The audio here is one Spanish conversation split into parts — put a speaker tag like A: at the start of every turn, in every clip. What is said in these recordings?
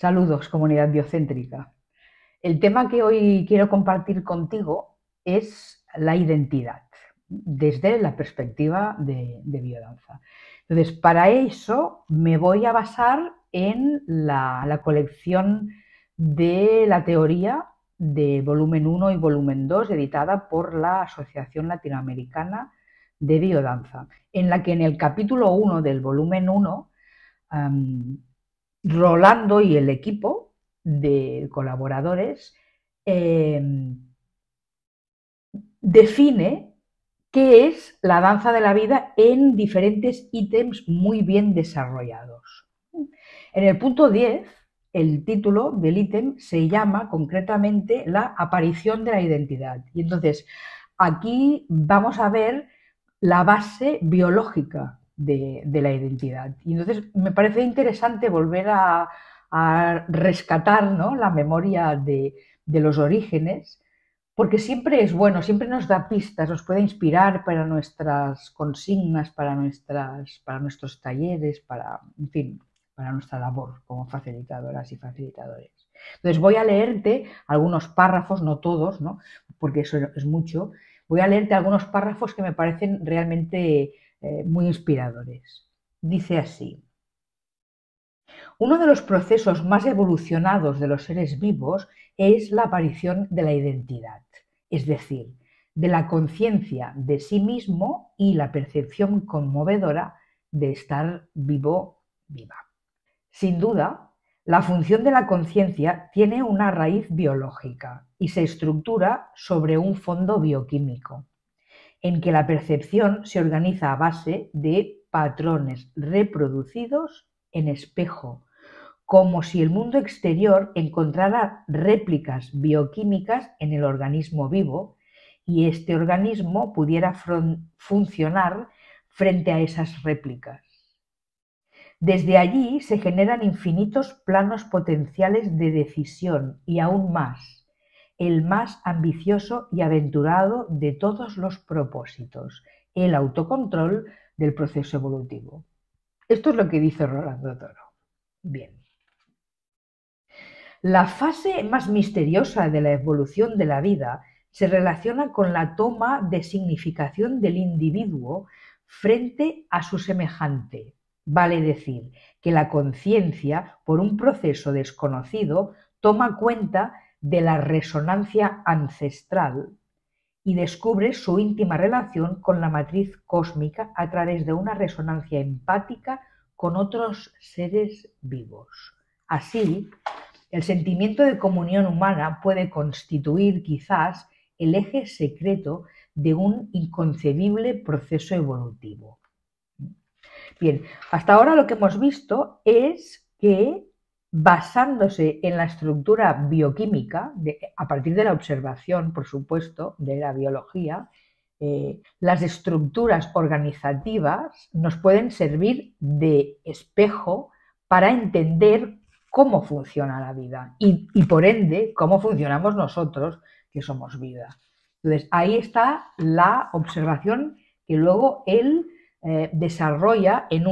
A: Saludos, comunidad biocéntrica. El tema que hoy quiero compartir contigo es la identidad, desde la perspectiva de biodanza. Entonces, para eso me voy a basar en la colección de la teoría de volumen 1 y volumen 2, editada por la Asociación Latinoamericana de Biodanza, en la que en el capítulo 1 del volumen 1, Rolando y el equipo de colaboradores eh, define qué es la danza de la vida en diferentes ítems muy bien desarrollados. En el punto 10, el título del ítem se llama concretamente la aparición de la identidad. Y entonces aquí vamos a ver la base biológica de la identidad. Y entonces me parece interesante volver a rescatar, ¿no?, la memoria de los orígenes, porque siempre es bueno, siempre nos da pistas, nos puede inspirar para nuestras consignas, para nuestros talleres, en fin, para nuestra labor como facilitadoras y facilitadores. Entonces voy a leerte algunos párrafos, no todos, ¿no?, porque eso es mucho. Voy a leerte algunos párrafos que me parecen realmente muy inspiradores. Dice así: uno de los procesos más evolucionados de los seres vivos es la aparición de la identidad, es decir, de la conciencia de sí mismo y la percepción conmovedora de estar vivo, viva. Sin duda, la función de la conciencia tiene una raíz biológica y se estructura sobre un fondo bioquímico, en que la percepción se organiza a base de patrones reproducidos en espejo, como si el mundo exterior encontrara réplicas bioquímicas en el organismo vivo y este organismo pudiera funcionar frente a esas réplicas. Desde allí se generan infinitos planos potenciales de decisión y aún más, el más ambicioso y aventurado de todos los propósitos, el autocontrol del proceso evolutivo. Esto es lo que dice Rolando Toro. Bien. La fase más misteriosa de la evolución de la vida se relaciona con la toma de significación del individuo frente a su semejante. Vale decir, que la conciencia, por un proceso desconocido, toma cuenta de la resonancia ancestral y descubre su íntima relación con la matriz cósmica a través de una resonancia empática con otros seres vivos. Así, el sentimiento de comunión humana puede constituir quizás el eje secreto de un inconcebible proceso evolutivo. Bien, hasta ahora lo que hemos visto es que, basándose en la estructura bioquímica, a partir de la observación, por supuesto, de la biología, las estructuras organizativas nos pueden servir de espejo para entender cómo funciona la vida y por ende, cómo funcionamos nosotros, que somos vida. Entonces, ahí está la observación que luego él desarrolla en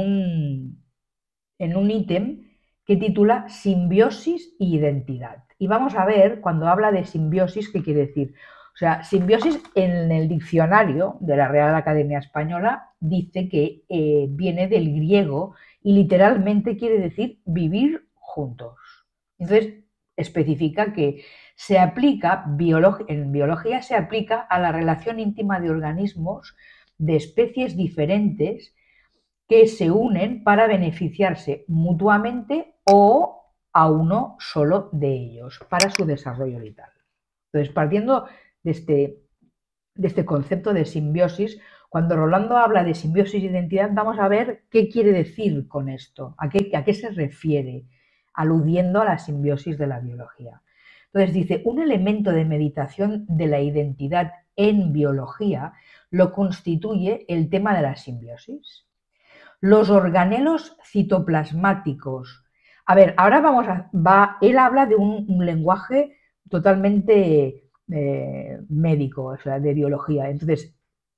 A: un ítem que titula Simbiosis y identidad. Y vamos a ver, cuando habla de simbiosis, qué quiere decir. O sea, simbiosis en el diccionario de la Real Academia Española dice que viene del griego y literalmente quiere decir vivir juntos. Entonces, especifica que se aplica, en biología se aplica a la relación íntima de organismos de especies diferentes que se unen para beneficiarse mutuamente o a uno solo de ellos para su desarrollo vital. Entonces, partiendo de este concepto de simbiosis, cuando Rolando habla de simbiosis e identidad, vamos a ver qué quiere decir con esto, a qué se refiere, aludiendo a la simbiosis de la biología. Entonces dice, un elemento de meditación de la identidad en biología lo constituye el tema de la simbiosis. Los organelos citoplasmáticos. A ver, ahora él habla de un lenguaje totalmente médico, o sea, de biología. Entonces,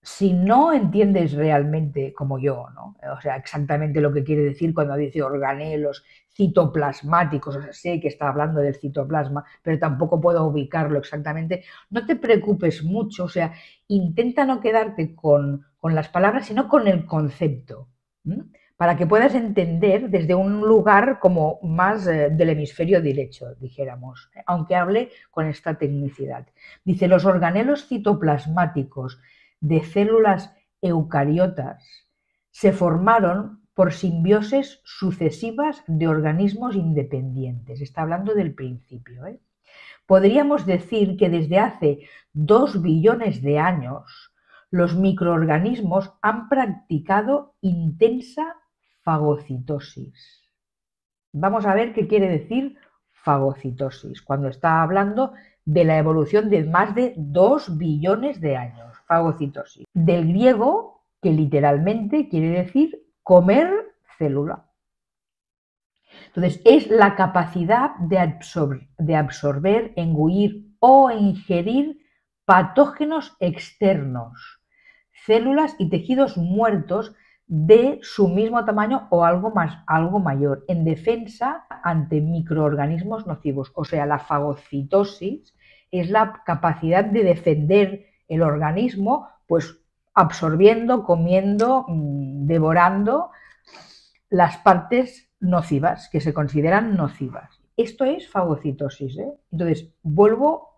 A: si no entiendes realmente, como yo, ¿no? O sea, exactamente lo que quiere decir cuando dice organelos citoplasmáticos, o sea, sé que está hablando del citoplasma, pero tampoco puedo ubicarlo exactamente, no te preocupes mucho, o sea, intenta no quedarte con las palabras, sino con el concepto, ¿m? Para que puedas entender desde un lugar como más del hemisferio derecho, dijéramos, aunque hable con esta tecnicidad. Dice, los organelos citoplasmáticos de células eucariotas se formaron por simbiosis sucesivas de organismos independientes. Está hablando del principio. Podríamos decir que desde hace 2 billones de años los microorganismos han practicado intensa fagocitosis. Vamos a ver qué quiere decir fagocitosis, cuando está hablando de la evolución de más de 2 billones de años, fagocitosis. Del griego, que literalmente quiere decir comer célula. Entonces, es la capacidad de absorber, engullir o ingerir patógenos externos, células y tejidos muertos de su mismo tamaño o algo mayor, en defensa ante microorganismos nocivos. O sea, la fagocitosis es la capacidad de defender el organismo, pues absorbiendo, comiendo, devorando las partes nocivas, que se consideran nocivas. Esto es fagocitosis. Entonces, vuelvo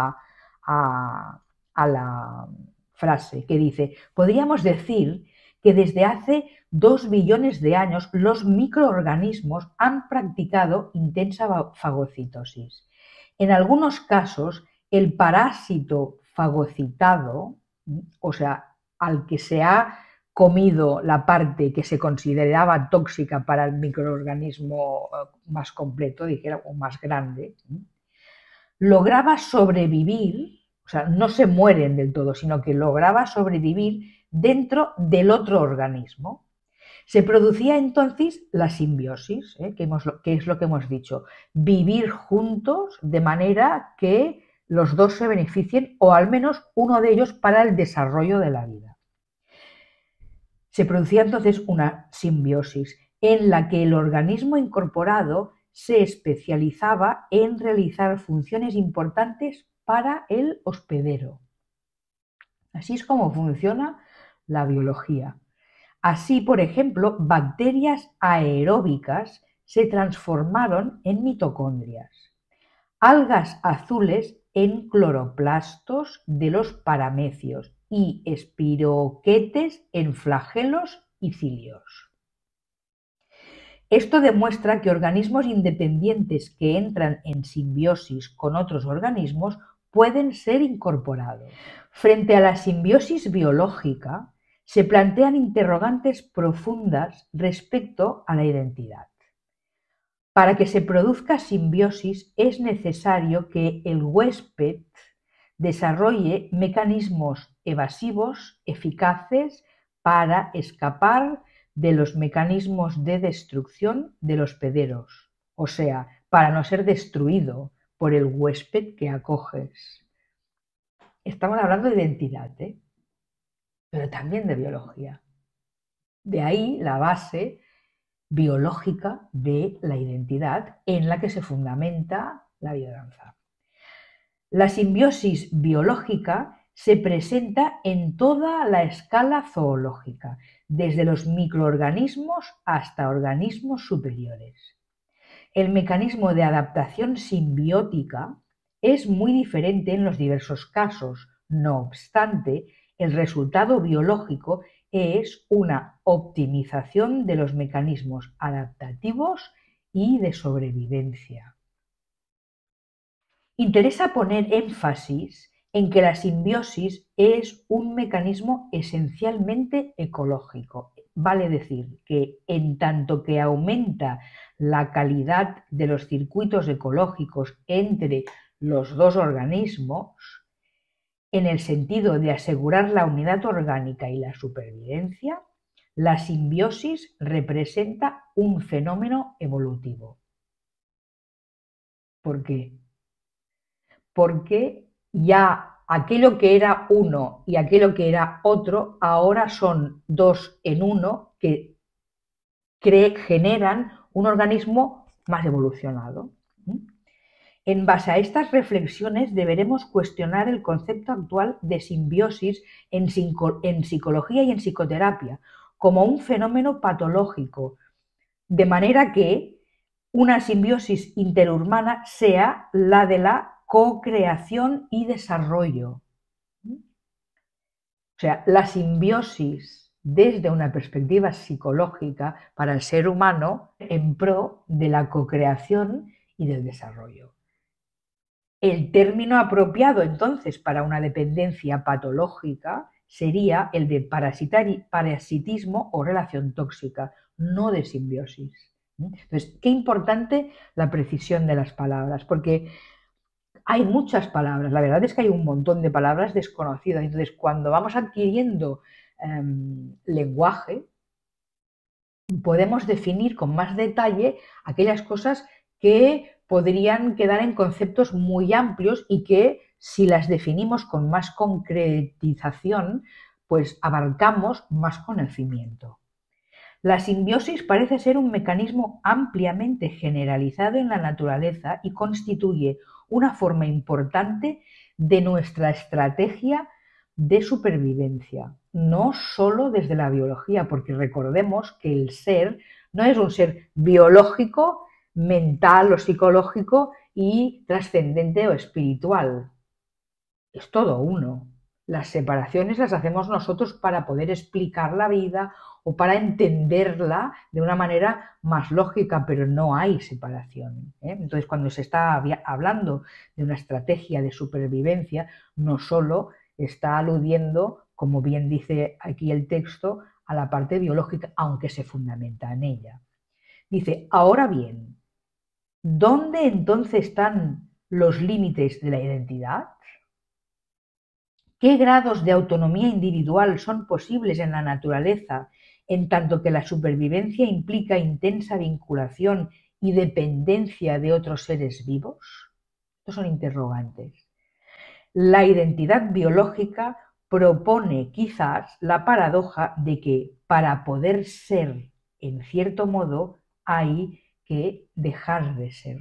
A: a la frase que dice, podríamos decir que desde hace 2 billones de años los microorganismos han practicado intensa fagocitosis. En algunos casos, el parásito fagocitado, o sea, al que se ha comido la parte que se consideraba tóxica para el microorganismo más completo, dijera, o más grande, lograba sobrevivir, o sea, no se mueren del todo, sino que lograba sobrevivir dentro del otro organismo. Se producía entonces la simbiosis, que es lo que hemos dicho, vivir juntos de manera que los dos se beneficien, o al menos uno de ellos, para el desarrollo de la vida. Se producía entonces una simbiosis en la que el organismo incorporado se especializaba en realizar funciones importantes para el hospedero. Así es como funciona la biología. Así, por ejemplo, bacterias aeróbicas se transformaron en mitocondrias, algas azules en cloroplastos de los paramecios y espiroquetes en flagelos y cilios. Esto demuestra que organismos independientes que entran en simbiosis con otros organismos pueden ser incorporados. Frente a la simbiosis biológica, se plantean interrogantes profundas respecto a la identidad. Para que se produzca simbiosis es necesario que el huésped desarrolle mecanismos evasivos eficaces para escapar de los mecanismos de destrucción del hospederos, o sea, para no ser destruido por el huésped que acoges. Estamos hablando de identidad, pero también de biología. De ahí la base biológica de la identidad en la que se fundamenta la biodanza. La simbiosis biológica se presenta en toda la escala zoológica, desde los microorganismos hasta organismos superiores. El mecanismo de adaptación simbiótica es muy diferente en los diversos casos. No obstante, el resultado biológico es una optimización de los mecanismos adaptativos y de sobrevivencia. Interesa poner énfasis en que la simbiosis es un mecanismo esencialmente ecológico. Vale decir que en tanto que aumenta la calidad de los circuitos ecológicos entre los dos organismos, en el sentido de asegurar la unidad orgánica y la supervivencia, la simbiosis representa un fenómeno evolutivo. ¿Por qué? Porque ya aquello que era uno y aquello que era otro ahora son dos en uno que generan un organismo más evolucionado. En base a estas reflexiones deberemos cuestionar el concepto actual de simbiosis en psicología y en psicoterapia como un fenómeno patológico, de manera que una simbiosis interhumana sea la de la co-creación y desarrollo. O sea, la simbiosis desde una perspectiva psicológica para el ser humano en pro de la co-creación y del desarrollo. El término apropiado entonces para una dependencia patológica sería el de parasitismo o relación tóxica, no de simbiosis. Entonces, qué importante la precisión de las palabras, porque hay muchas palabras, la verdad es que hay un montón de palabras desconocidas. Entonces, cuando vamos adquiriendo lenguaje, podemos definir con más detalle aquellas cosas que podrían quedar en conceptos muy amplios y que, si las definimos con más concretización, pues abarcamos más conocimiento. La simbiosis parece ser un mecanismo ampliamente generalizado en la naturaleza y constituye una forma importante de nuestra estrategia de supervivencia, no solo desde la biología, porque recordemos que el ser no es un ser biológico, mental o psicológico y trascendente o espiritual. Es todo uno. Las separaciones las hacemos nosotros para poder explicar la vida o para entenderla de una manera más lógica, pero no hay separación. Entonces, cuando se está hablando de una estrategia de supervivencia, no solo está aludiendo, como bien dice aquí el texto, a la parte biológica, aunque se fundamenta en ella. Dice, ahora bien, ¿dónde entonces están los límites de la identidad? ¿Qué grados de autonomía individual son posibles en la naturaleza, en tanto que la supervivencia implica intensa vinculación y dependencia de otros seres vivos? Estos son interrogantes. La identidad biológica propone quizás la paradoja de que para poder ser, en cierto modo, hay que dejar de ser.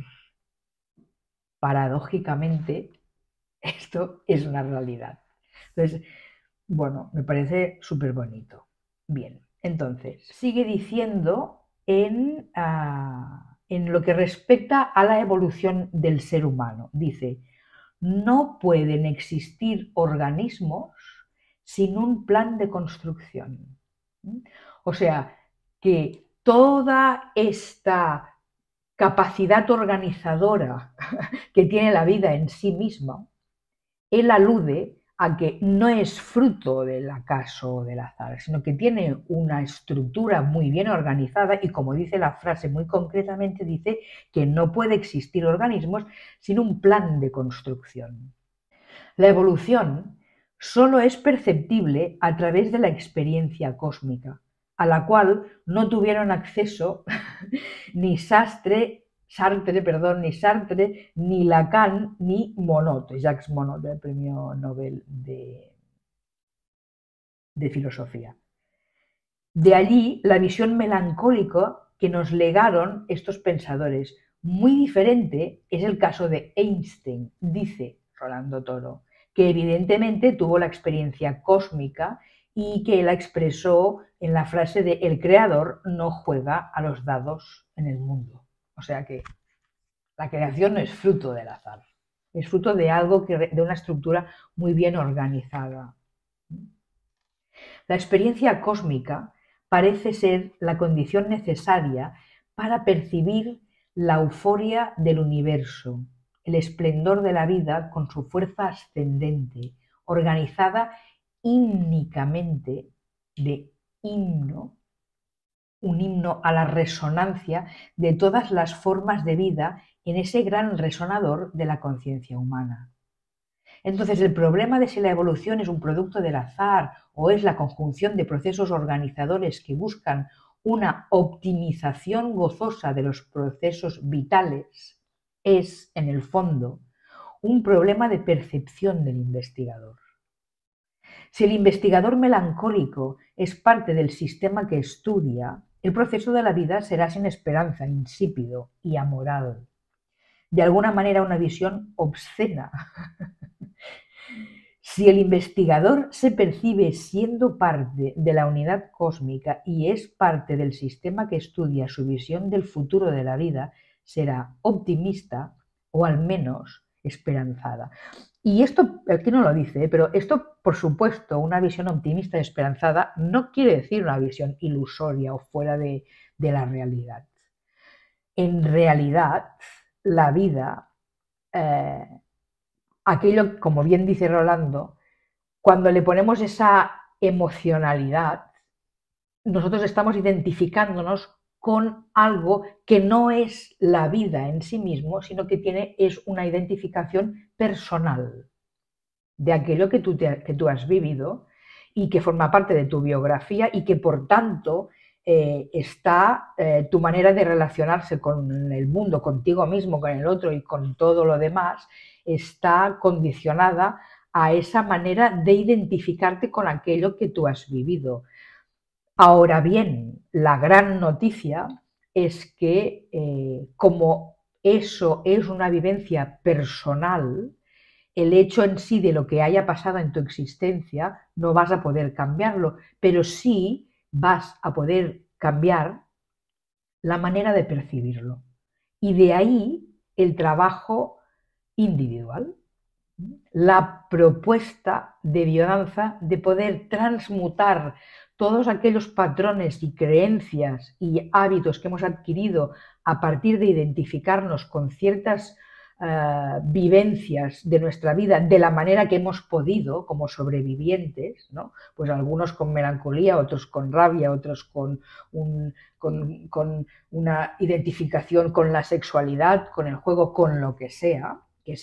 A: Paradójicamente, esto es una realidad. Entonces, bueno, me parece súper bonito. Bien, entonces, sigue diciendo en lo que respecta a la evolución del ser humano. Dice, no pueden existir organismos sin un plan de construcción. O sea, que toda esta capacidad organizadora que tiene la vida en sí misma, él alude a que no es fruto del acaso o del azar, sino que tiene una estructura muy bien organizada y, como dice la frase muy concretamente, dice que no puede existir organismos sin un plan de construcción. La evolución solo es perceptible a través de la experiencia cósmica, a la cual no tuvieron acceso ni Sartre, ni Lacan, ni Monod, Jacques Monod, el premio Nobel de filosofía. De allí la visión melancólica que nos legaron estos pensadores. Muy diferente es el caso de Einstein, dice Rolando Toro, que evidentemente tuvo la experiencia cósmica y que la expresó en la frase de el creador no juega a los dados en el mundo. O sea que la creación no es fruto del azar, es fruto de algo de una estructura muy bien organizada. La experiencia cósmica parece ser la condición necesaria para percibir la euforia del universo, el esplendor de la vida con su fuerza ascendente, organizada hímnicamente de himno, un himno a la resonancia de todas las formas de vida en ese gran resonador de la conciencia humana. Entonces, el problema de si la evolución es un producto del azar o es la conjunción de procesos organizadores que buscan una optimización gozosa de los procesos vitales es, en el fondo, un problema de percepción del investigador. Si el investigador melancólico es parte del sistema que estudia, el proceso de la vida será sin esperanza, insípido y amoral. De alguna manera una visión obscena. Si el investigador se percibe siendo parte de la unidad cósmica y es parte del sistema que estudia su visión del futuro de la vida, será optimista o al menos esperanzada. Y esto, aquí no lo dice, pero esto, por supuesto, una visión optimista y esperanzada no quiere decir una visión ilusoria o fuera de la realidad. En realidad, la vida, aquello, como bien dice Rolando, cuando le ponemos esa emocionalidad, nosotros estamos identificándonos con algo que no es la vida en sí mismo, sino que es una identificación personal de aquello que tú has vivido y que forma parte de tu biografía y que por tanto está tu manera de relacionarse con el mundo, contigo mismo, con el otro y con todo lo demás, está condicionada a esa manera de identificarte con aquello que tú has vivido. Ahora bien, la gran noticia es que como eso es una vivencia personal, el hecho en sí de lo que haya pasado en tu existencia no vas a poder cambiarlo, pero sí vas a poder cambiar la manera de percibirlo. Y de ahí el trabajo individual, la propuesta de biodanza de poder transmutar todos aquellos patrones y creencias y hábitos que hemos adquirido a partir de identificarnos con ciertas vivencias de nuestra vida de la manera que hemos podido como sobrevivientes, ¿no? Pues algunos con melancolía, otros con rabia, otros con una identificación con la sexualidad, con el juego, con lo que sea,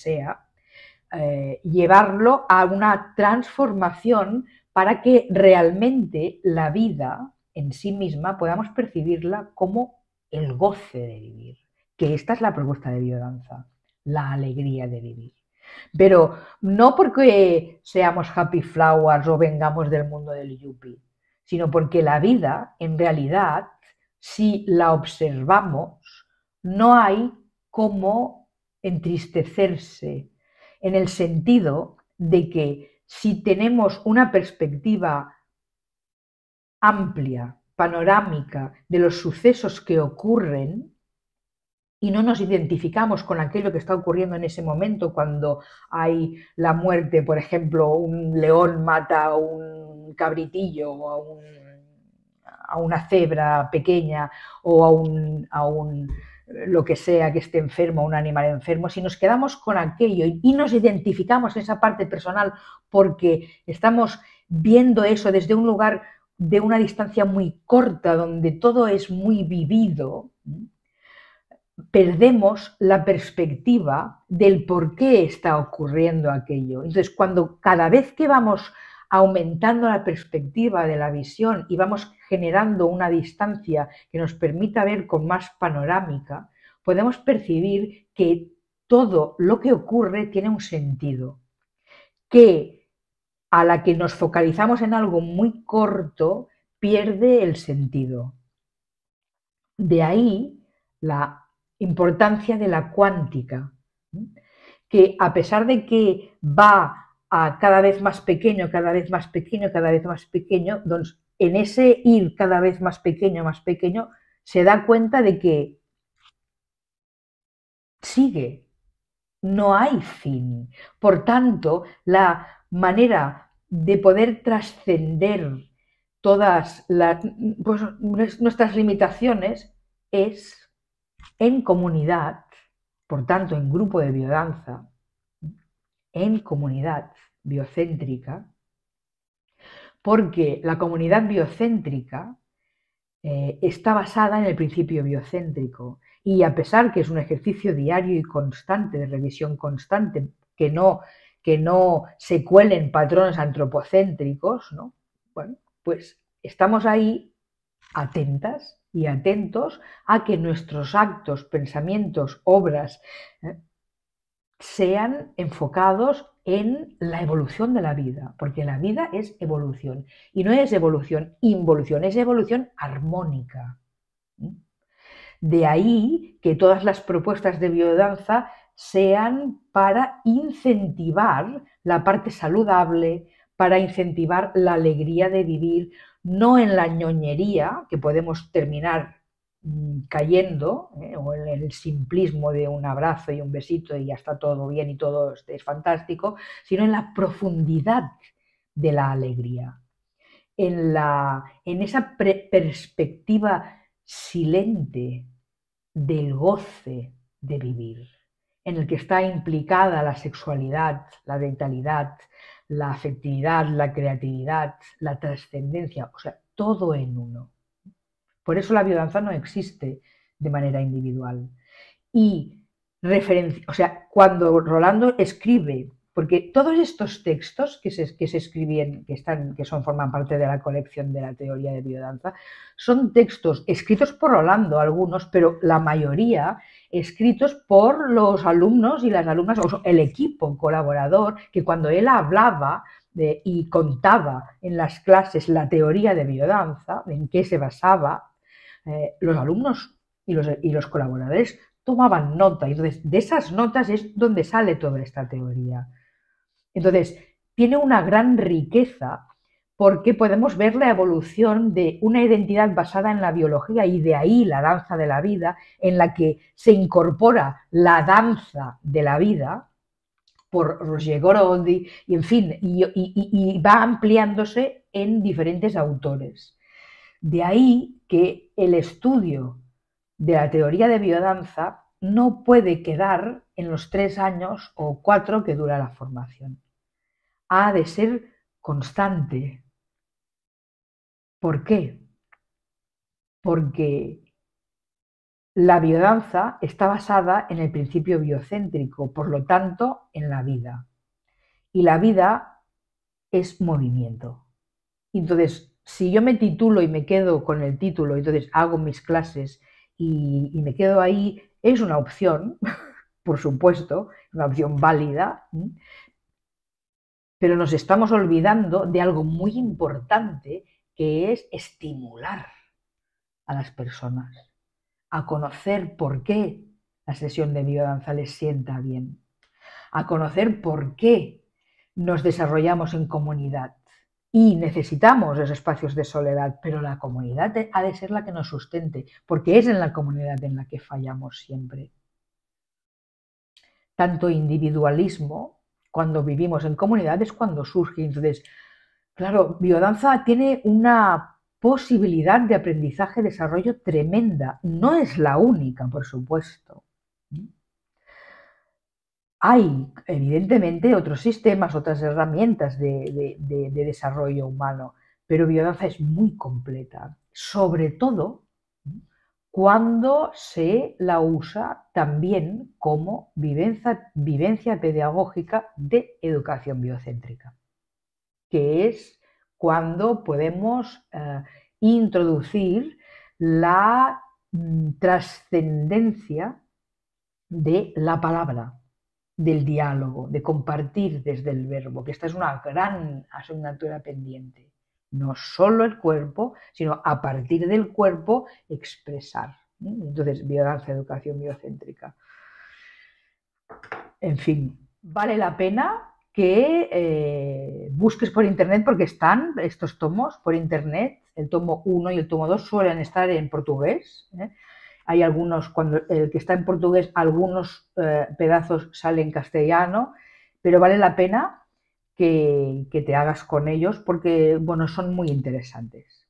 A: llevarlo a una transformación para que realmente la vida en sí misma podamos percibirla como el goce de vivir, que esta es la propuesta de biodanza, la alegría de vivir. Pero no porque seamos happy flowers o vengamos del mundo del yuppie, sino porque la vida, en realidad, si la observamos, no hay cómo entristecerse, en el sentido de que si tenemos una perspectiva amplia, panorámica de los sucesos que ocurren y no nos identificamos con aquello que está ocurriendo en ese momento, cuando hay la muerte, por ejemplo, un león mata a un cabritillo o a una cebra pequeña o a un lo que sea que esté enfermo, un animal enfermo, si nos quedamos con aquello y nos identificamos en esa parte personal porque estamos viendo eso desde un lugar de una distancia muy corta, donde todo es muy vivido, perdemos la perspectiva del por qué está ocurriendo aquello. Entonces, cuando cada vez que vamos aumentando la perspectiva de la visión y vamos generando una distancia que nos permita ver con más panorámica, podemos percibir que todo lo que ocurre tiene un sentido, que a la que nos focalizamos en algo muy corto, pierde el sentido. De ahí la importancia de la cuántica, que a pesar de que va a cada vez más pequeño, cada vez más pequeño, cada vez más pequeño, doncs en ese ir cada vez más pequeño, se da cuenta de que sigue, no hay fin. Por tanto, la manera de poder trascender todas nuestras limitaciones es en comunidad, por tanto en grupo de biodanza, en comunidad biocéntrica, porque la comunidad biocéntrica está basada en el principio biocéntrico y a pesar que es un ejercicio diario y constante, de revisión constante, que no se cuelen patrones antropocéntricos, ¿no? Bueno, pues estamos ahí atentas y atentos a que nuestros actos, pensamientos, obras sean enfocados en la evolución de la vida, porque la vida es evolución y no es evolución involución, es evolución armónica. De ahí que todas las propuestas de biodanza sean para incentivar la parte saludable, para incentivar la alegría de vivir, no en la ñoñería, que podemos terminar cayendo, o en el simplismo de un abrazo y un besito y ya está todo bien y todo es fantástico, sino en la profundidad de la alegría, en esa perspectiva silente del goce de vivir, en el que está implicada la sexualidad, la vitalidad, la afectividad, la creatividad, la trascendencia, o sea, todo en uno. Por eso la biodanza no existe de manera individual. Y o sea, cuando Rolando escribe, porque todos estos textos que se escribían, forman parte de la colección de la teoría de biodanza, son textos escritos por Rolando, algunos, pero la mayoría escritos por los alumnos y las alumnas, o el equipo colaborador, que cuando él hablaba y contaba en las clases la teoría de biodanza, en qué se basaba, los alumnos y los colaboradores tomaban nota, y entonces de esas notas es donde sale toda esta teoría. Entonces, tiene una gran riqueza porque podemos ver la evolución de una identidad basada en la biología y de ahí la danza de la vida, en la que se incorpora la danza de la vida por Roger Goroldi, y en fin, y va ampliándose en diferentes autores. De ahí que el estudio de la teoría de biodanza no puede quedar en los 3 años o 4 que dura la formación. Ha de ser constante. ¿Por qué? Porque la biodanza está basada en el principio biocéntrico, por lo tanto, en la vida. Y la vida es movimiento. Entonces, si yo me titulo y me quedo con el título, entonces hago mis clases y me quedo ahí, es una opción, por supuesto, una opción válida, pero nos estamos olvidando de algo muy importante, que es estimular a las personas a conocer por qué la sesión de biodanza les sienta bien, a conocer por qué nos desarrollamos en comunidad. Y necesitamos esos espacios de soledad, pero la comunidad ha de ser la que nos sustente, porque es en la comunidad en la que fallamos siempre. Tanto individualismo, cuando vivimos en comunidad, es cuando surge. Entonces, claro, biodanza tiene una posibilidad de aprendizaje y desarrollo tremenda. No es la única, por supuesto. Hay, evidentemente, otros sistemas, otras herramientas de desarrollo humano, pero biodanza es muy completa, sobre todo cuando se la usa también como vivencia pedagógica de educación biocéntrica, que es cuando podemos introducir la trascendencia de la palabra, del diálogo, de compartir desde el verbo, que esta es una gran asignatura pendiente. No solo el cuerpo, sino a partir del cuerpo expresar. Entonces, biodanza, educación biocéntrica. En fin, vale la pena que busques por internet, porque están estos tomos por internet. El tomo 1 y el tomo 2 suelen estar en portugués. Hay algunos, cuando el que está en portugués, algunos pedazos salen en castellano, pero vale la pena que te hagas con ellos porque, bueno, son muy interesantes.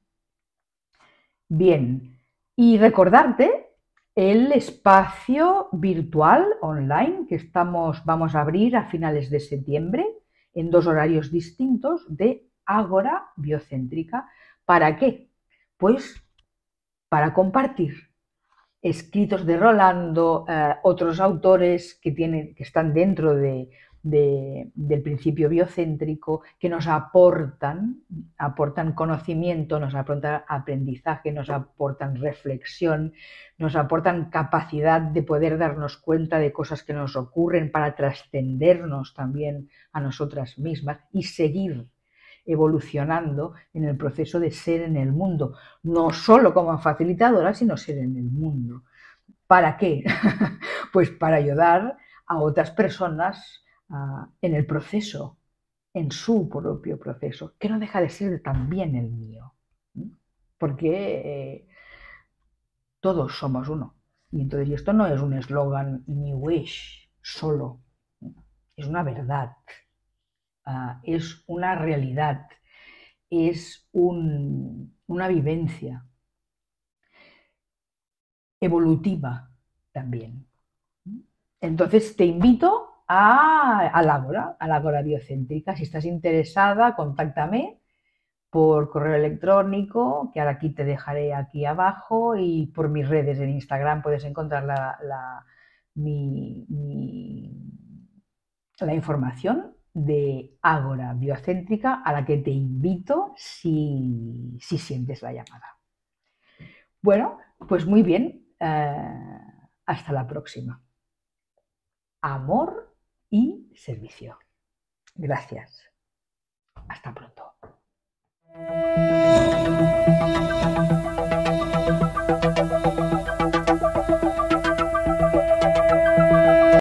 A: Bien, y recordarte el espacio virtual online que vamos a abrir a finales de septiembre en 2 horarios distintos de Ágora Biocéntrica. ¿Para qué? Pues para compartir escritos de Rolando, otros autores que están dentro de del principio biocéntrico, que nos aportan conocimiento, nos aportan aprendizaje, nos aportan reflexión, nos aportan capacidad de poder darnos cuenta de cosas que nos ocurren para trascendernos también a nosotras mismas y seguir evolucionando en el proceso de ser en el mundo, no solo como facilitadora, sino ser en el mundo. ¿Para qué? Pues para ayudar a otras personas en el proceso, en su propio proceso, que no deja de ser también el mío, porque todos somos uno. Y entonces, y esto no es un eslogan New Age solo, es una verdad, es una realidad, es una vivencia evolutiva también. Entonces te invito a la Ágora Biocéntrica. Si estás interesada, contáctame por correo electrónico, que ahora aquí te dejaré aquí abajo, y por mis redes en Instagram puedes encontrar la información de Ágora Biocéntrica a la que te invito si sientes la llamada. Bueno, pues muy bien. Hasta la próxima. Amor y servicio. Gracias. Hasta pronto.